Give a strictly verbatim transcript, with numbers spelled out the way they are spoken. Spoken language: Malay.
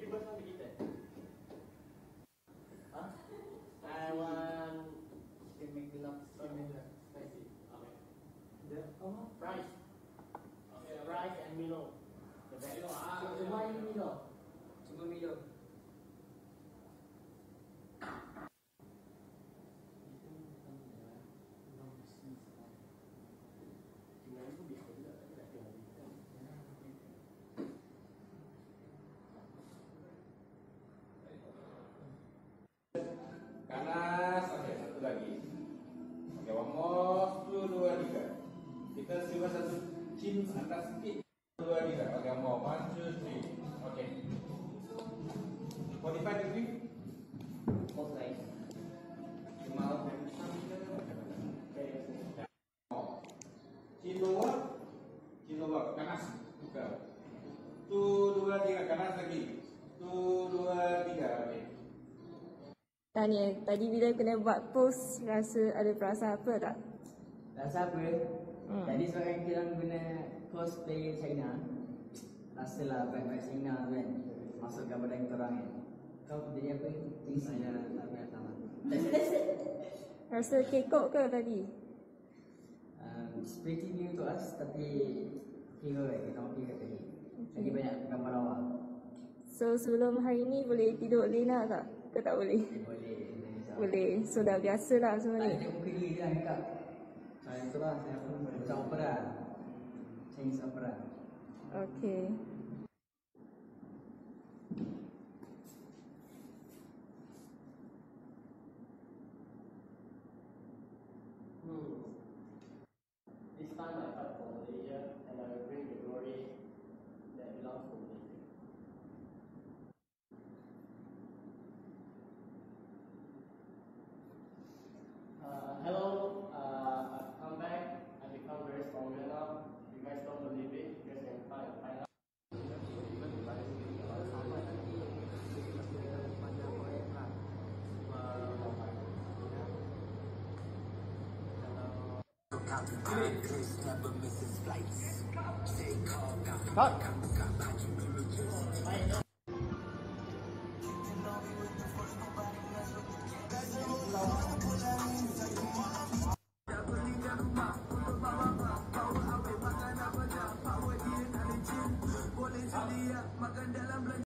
Cuba sama kita. Huh? I want Can make the love similar. spicy. Okay. The oh, Rice. Okay, rice and Milo. The best. so why Milo? Cuma Milo. Cuma itu biasa juga. Tak ada lagi. Kanas, oke satu lagi. Oke, one more, sepuluh, dua, tiga. Kita coba satu chin atas sedikit. Dua, tiga. Oke, more, one, two, three. Oke. forty-five degree. Both sides. Cuma chin lower, chin lower, kanas. Buka. Tuh, dua, tiga, kanas lagi. Tuh, dua, tiga. Oke. Tanya, tadi bila kena buat post rasa ada perasaan apa tak? Rasa apa? Hmm. Tadi seorang kita guna cosplay China. Rasalah vibe-vibe China tu kan. Masukkan badan kita orang kan. Kau jadi apa itu? Ini saya tak pernah sama. Rasa kekok ke tadi? Um, it's pretty new to us tapi hero kan. Kita mahu kat tadi. Lagi banyak gambar awal. So sebelum hari ni boleh tidur lena tak? Ke tak boleh? Boleh. Boleh. So dah biasa lah semua Tak ni. ada tengok muka diri je lah makeup. Macam tu lah. Saya pun macam opera. Chinese opera. Okay. Hmm. This time I fight for Malaysia and I will bring the glory that belongs to Malaysia. Uh, hello, uh, I've come back. I've become very stronger now. You guys don't believe it? You guys can find, find out. Cut.